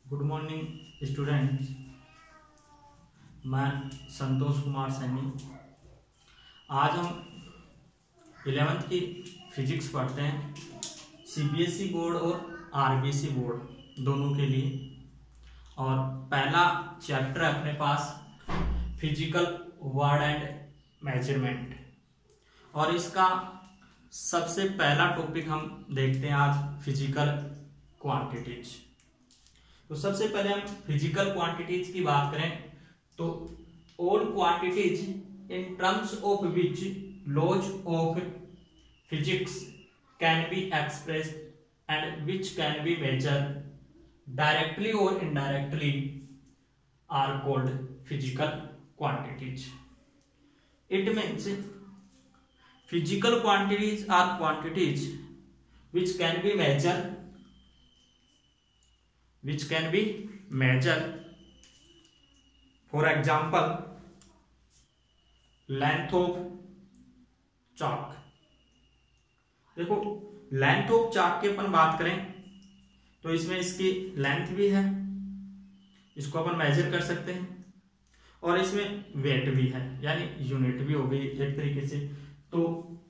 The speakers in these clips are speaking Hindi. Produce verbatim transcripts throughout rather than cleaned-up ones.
Good morning students. मैं संतोष कुमार सैनी। आज हम इलेवेंथ की फिजिक्स पढ़ते हैं, सीबीएसई बोर्ड और आरबीसी बोर्ड दोनों के लिए। और पहला चैप्टर है अपने पास फिजिकल वर्ड एंड मेजरमेंट, और इसका सबसे पहला टॉपिक हम देखते हैं आज फिजिकल क्वांटिटीज। तो सबसे पहले हम फिजिकल क्वांटिटीज की बात करें तो all quantities in terms of which laws of physics can be expressed and which can be measured directly और indirectly are called physical quantities. It means physical quantities are quantities which can be measured which can be measured for example length of chalk। देखो लेंथ ऑफ चाक की अपन बात करें तो इसमें इसकी लेंथ भी है, इसको अपन मेजर कर सकते हैं, और इसमें वेट भी है यानी यूनिट भी हो गई एक तरीके से। तो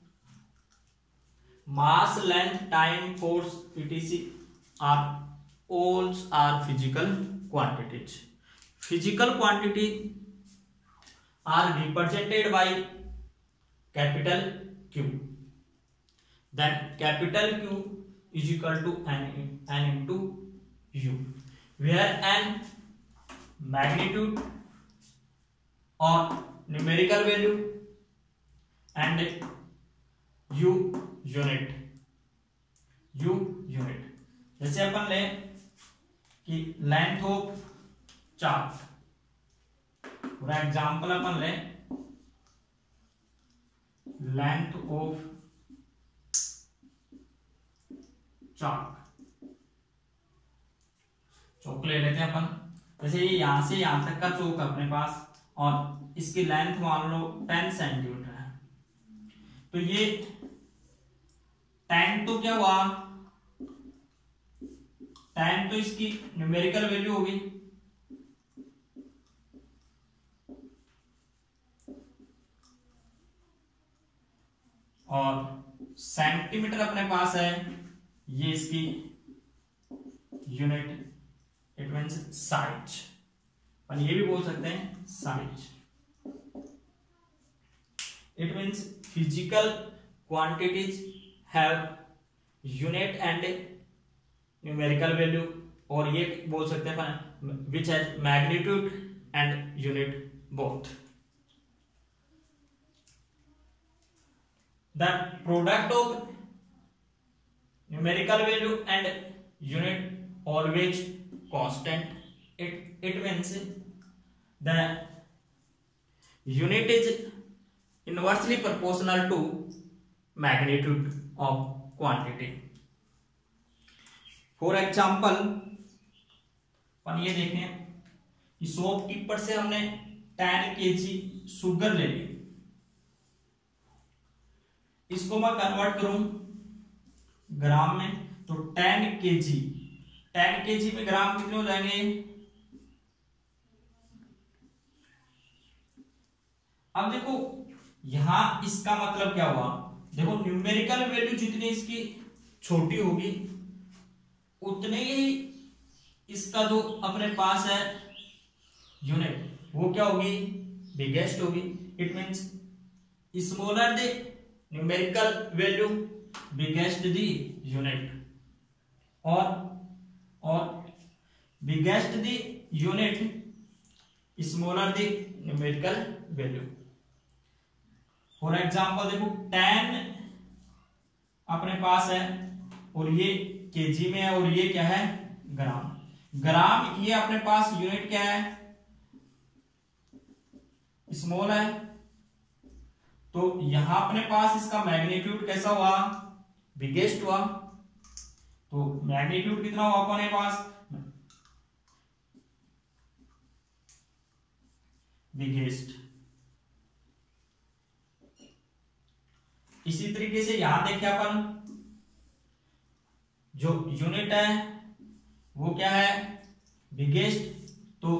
mass, length, time, force, ETC are all are physical quantities. Physical quantity are represented by capital Q, then capital Q is equal to n n into u, where n magnitude और numerical value and u unit u unit. जैसे अपन ले कि length of chart, for example अपन ले लेंथ ऑफ चार्ट, चौक ले लेते हैं अपन। जैसे ये यहां से यहां तक का चौक है अपने पास और इसकी लेंथ मान लो टेन सेंटीमीटर है, तो ये टेन तो क्या हुआ, टेन तो इसकी न्यूमेरिकल वैल्यू होगी, और सेंटीमीटर अपने पास है, ये इसकी यूनिट, इट मींस साइज। अपन ये भी बोल सकते हैं size. It means physical quantities have unit and numerical value, और ये बोल सकते हैं which has magnitude and unit both. The product of numerical value and unit always constant. It it means the unit is inversely proportional to magnitude of quantity। For example अपन ये देखें कि शॉपकीपर से हमने टेन केजी शुगर ले ली, इसको मैं कन्वर्ट करूं ग्राम में तो टेन केजी टेन केजी में ग्राम कितने हो जाएंगे। अब देखो यहां इसका मतलब क्या हुआ, देखो न्यूमेरिकल वैल्यू जितनी इसकी छोटी होगी उतने ही इसका जो अपने पास है यूनिट वो क्या होगी, बिगेस्ट होगी। It means smaller the numerical value biggest the unit, और और biggest the unit smaller the numerical value. For example देखो टेन अपने पास है और ये केजी में है, और ये क्या है ग्राम। ग्राम ये अपने पास यूनिट क्या है, स्मॉल है, तो यहां अपने पास इसका मैग्नीट्यूड कैसा हुआ, बिगेस्ट हुआ। तो मैग्नीट्यूड कितना हुआ अपने पास, बिगेस्ट। इसी तरीके से यहां देखिए अपन जो यूनिट है वो क्या है, बिगेस्ट, तो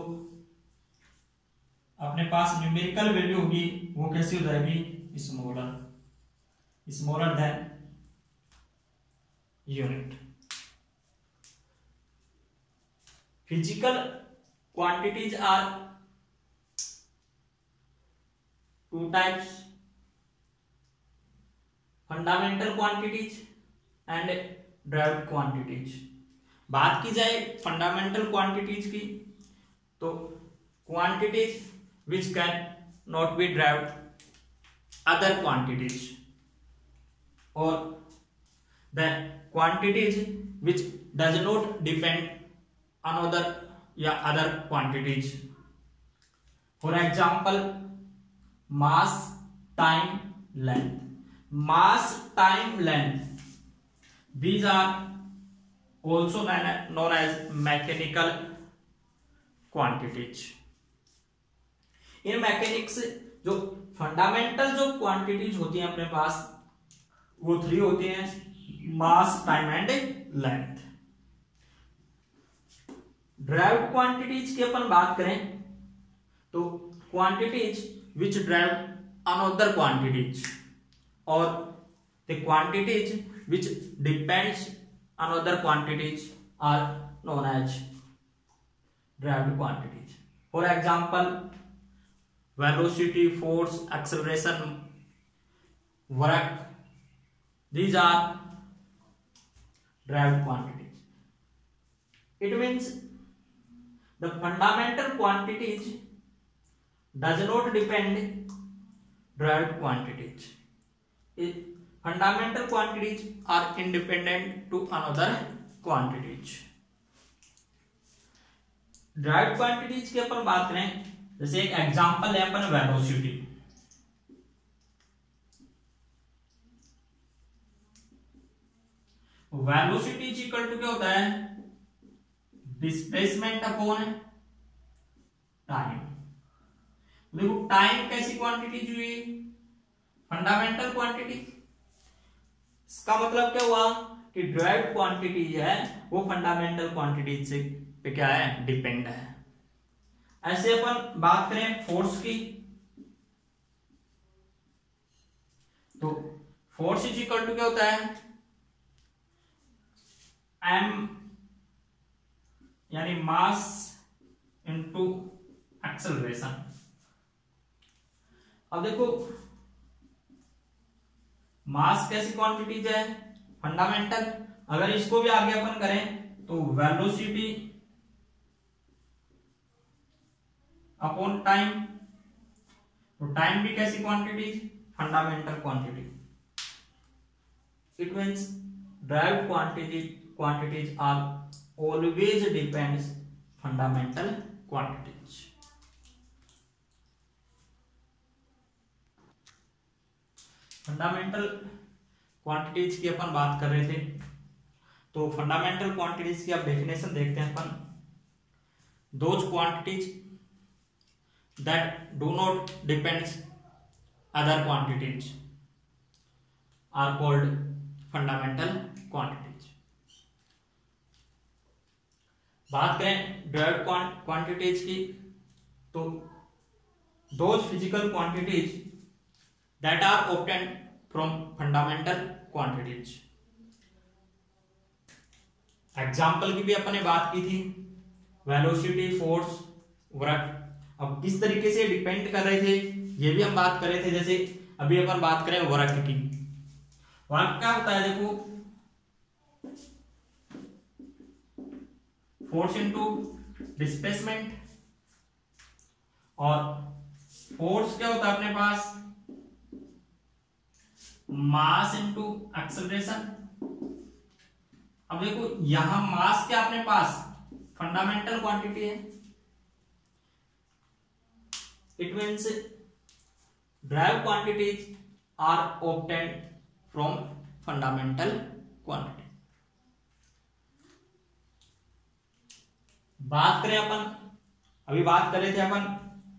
अपने पास न्यूमेरिकल वैल्यू होगी वो कैसी हो जाएगी, smaller, smaller than unit. Physical quantities are two types, fundamental quantities and derived quantities. बात की जाए फंडामेंटल क्वांटिटीज की, तो quantities which can not be derived other quantities, or the quantities which does not depend on other या other quantities. For example, mass, time, length. Mass, time, length, these are also known as mechanical quantities. In mechanics जो फंडामेंटल जो क्वांटिटीज होती हैं अपने पास वो थ्री होती हैं, mass, time and length. Derived quantities की अपन बात करें तो quantities which derive another quantities, और the quantities which depends another quantities are known as derived quantities. For example, velocity, force, acceleration, work, these are derived quantities. It means the fundamental quantities does not depend derived quantities. It, fundamental quantities are independent to another quantities. derived quantities की अपन बात करें, जैसे एक एग्जांपल है अपन velocity. Velocity is equal to क्या होता है, डिस्प्लेसमेंट अपॉन टाइम। देखो टाइम कैसी क्वांटिटी हुई, फंडामेंटल क्वांटिटी। इसका मतलब क्या हुआ कि ड्राइव्ड क्वांटिटी है वो फंडामेंटल क्वांटिटी से पे क्या है, डिपेंड है। ऐसे अपन बात करें फोर्स की, तो फोर्स इज इक्वल टू क्या होता है, एम यानी मास इनटू एक्सेलरेशन। अब देखो मास कैसी क्वांटिटीज है, फंडामेंटल। अगर इसको भी आगे अपन करें तो वेलोसिटी अपॉन टाइम, तो टाइम भी कैसी quantity, fundamental quantity. It means derived quantity quantities are always depends fundamental quantities. Fundamental quantities की अपन बात कर रहे थे, तो फंडामेंटल क्वांटिटीज की आप डेफिनेशन देखते हैं अपन, those quantities that do not depends other quantities are called fundamental quantities. बात करें ड्राइव्ड क्वांटिटीज की, तो those physical quantities that are obtained from fundamental quantities. Example की भी अपने बात की थी, वेलोसिटी, फोर्स, वर्क। अब किस तरीके से डिपेंड कर रहे थे ये भी हम बात कर रहे थे। जैसे अभी अपन बात करें वर्क की, वर्क क्या होता है, देखो फोर्स इनटू डिस्प्लेसमेंट, और फोर्स क्या होता है अपने पास, मास इनटू एक्सेलरेशन। अब देखो यहां मास क्या अपने पास फंडामेंटल क्वांटिटी है, it means drive quantities are obtained from fundamental quantity. बात करें अपन, अभी बात कर रहे थे अपन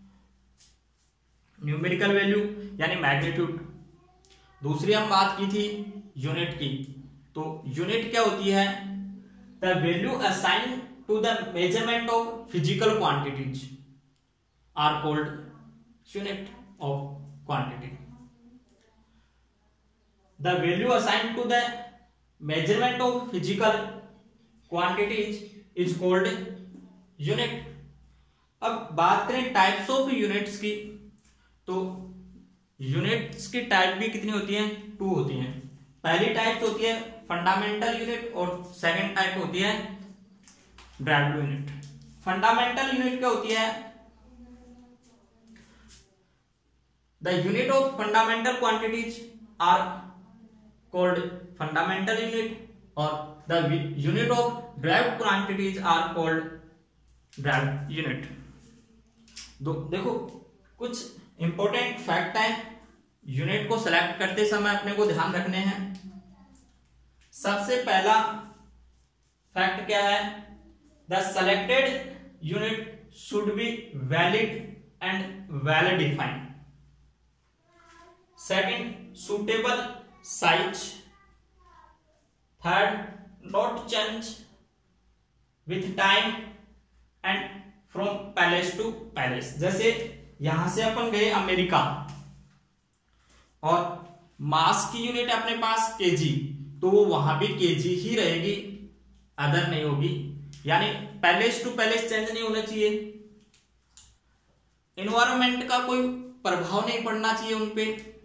न्यूमेरिकल वैल्यू यानी मैग्नीट्यूड, दूसरी हम बात की थी यूनिट की। तो यूनिट क्या होती है, the value assign to the measurement of physical quantities are called unit of quantity. The value assigned to the measurement of physical quantities is called unit. अब बात करें टाइप्स ऑफ यूनिट्स की, तो यूनिट्स की टाइप भी कितनी होती है? टू होती हैं. पहली टाइप होती है फंडामेंटल यूनिट और सेकंड टाइप होती है ड्राइव्ड यूनिट. फंडामेंटल यूनिट क्या होती है? The unit of fundamental quantities are called fundamental unit और the unit of derived quantities are called derived unit. दो देखो कुछ इंपॉर्टेंट फैक्ट है यूनिट को सिलेक्ट करते समय अपने को ध्यान रखने हैं. सबसे पहला फैक्ट क्या है? The selected unit should be valid and well defined. Second, suitable size. Third, not change with time and from place to place. जैसे यहां से अपन गए अमेरिका और मास की यूनिट अपने पास केजी, तो वो वहां भी केजी ही रहेगी, अदर नहीं होगी. यानी पैलेस टू पैलेस चेंज नहीं होना चाहिए. एनवायरमेंट का कोई प्रभाव नहीं पड़ना चाहिए उनपे.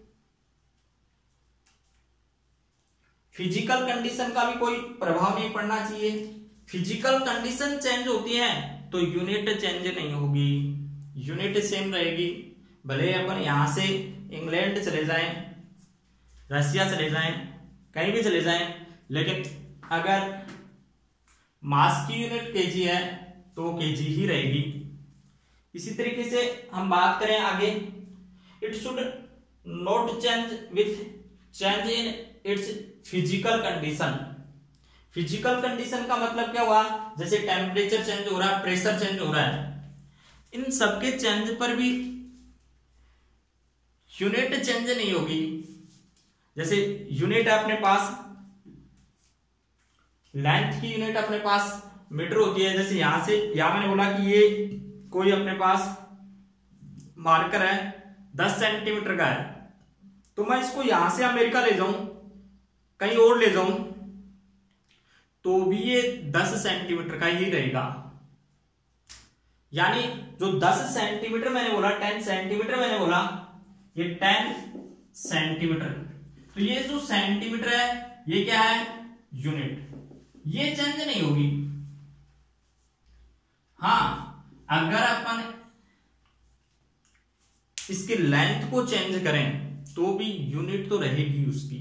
फिजिकल कंडीशन का भी कोई प्रभाव नहीं पड़ना चाहिए. फिजिकल कंडीशन चेंज होती है तो यूनिट चेंज नहीं होगी, यूनिट सेम रहेगी. भले अपन यहां से इंग्लैंड चले जाएं, रशिया चले जाएं, कहीं भी चले जाएं, लेकिन अगर मास की यूनिट केजी है तो केजी ही रहेगी. इसी तरीके से हम बात करें आगे, it should not change with change in its physical condition. Physical condition का मतलब क्या हुआ? जैसे टेम्परेचर चेंज हो रहा है, प्रेशर चेंज हो रहा है, इन सबके चेंज पर भी यूनिट चेंज नहीं होगी. जैसे यूनिट अपने पास लेंथ की यूनिट अपने पास मीटर होती है. जैसे यहां से यहां मैंने बोला कि ये कोई अपने पास मार्कर है दस सेंटीमीटर का है, तो मैं इसको यहां से अमेरिका ले जाऊं, कहीं और ले जाऊं, तो भी ये दस सेंटीमीटर का ही रहेगा. यानी जो दस सेंटीमीटर मैंने बोला, दस सेंटीमीटर मैंने बोला, ये दस सेंटीमीटर, तो ये जो सेंटीमीटर है ये क्या है? यूनिट. ये चेंज नहीं होगी. हाँ, अगर अपन इसकी लेंथ को चेंज करें तो भी यूनिट तो रहेगी उसकी.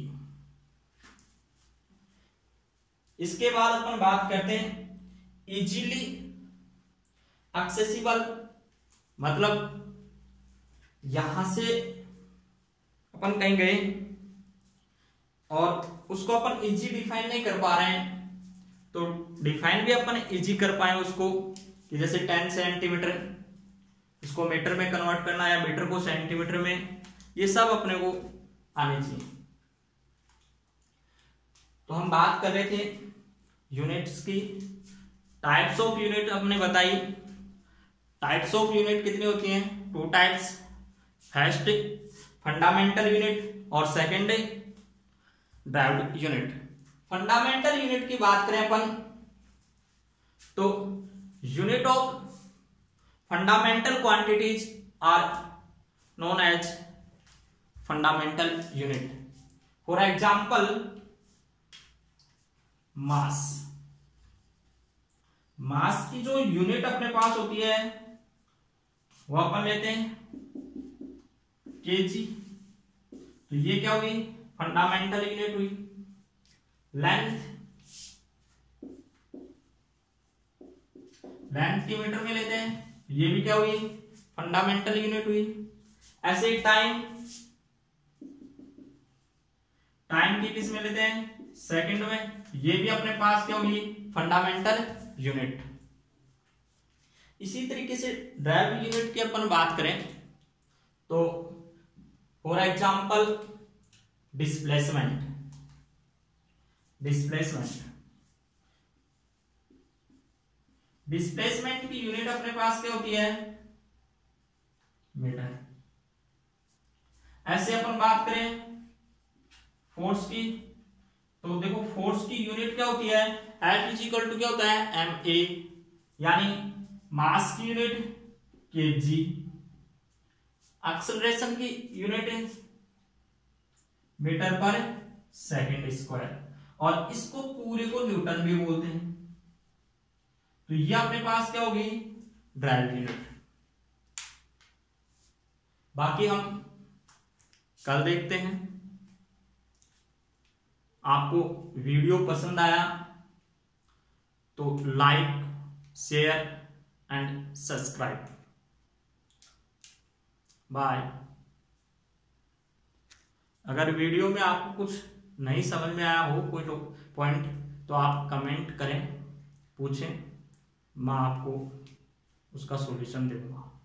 इसके बाद अपन बात करते हैं इजीली एक्सेसिबल. मतलब यहां से अपन कहीं गए और उसको अपन इजी डिफाइन नहीं कर पा रहे हैं, तो डिफाइन भी अपन इजी कर पाए उसको, कि जैसे दस सेंटीमीटर, इसको मीटर में कन्वर्ट करना या मीटर को सेंटीमीटर में, ये सब अपने को आने चाहिए. तो हम बात कर रहे थे यूनिट्स की. टाइप्स ऑफ यूनिट हमने बताई. टाइप्स ऑफ यूनिट कितनी होती हैं? Two types. First fundamental unit और second derived unit. Fundamental unit की बात करें अपन तो unit of fundamental quantities are known as fundamental unit. For example mass. Mass की जो यूनिट अपने पास होती है वो अपन लेते हैं केजी, तो ये क्या हुई? फंडामेंटल यूनिट हुई. लेंथ, लेंथ की मीटर में लेते हैं, ये भी क्या हुई? फंडामेंटल यूनिट हुई. ऐसे ही टाइम, टाइम की किस में लेते हैं? सेकंड में, ये भी अपने पास क्या होगी? Fundamental unit. इसी तरीके से ड्राइव्ड यूनिट की अपन बात करें तो for example displacement. Displacement displacement की यूनिट अपने पास क्या होती है, मीटर। ऐसे अपन बात करें फोर्स की, तो देखो फोर्स की यूनिट क्या होती है, एफ इज इक्वल टू क्या होता है, एम ए, यानी मास की यूनिट केजी, एक्सेलरेशन की यूनिट मीटर पर सेकंड स्क्वायर, और इसको पूरे को न्यूटन भी बोलते हैं। तो ये अपने पास क्या होगी, ड्राइव यूनिट। बाकी हम कल देखते हैं। आपको वीडियो पसंद आया तो like, share and subscribe. Bye. अगर वीडियो में आपको कुछ नहीं समझ में आया हो, कोई पॉइंट, तो आप कमेंट करें, पूछें, मैं आपको उसका सॉल्यूशन दे दूंगा।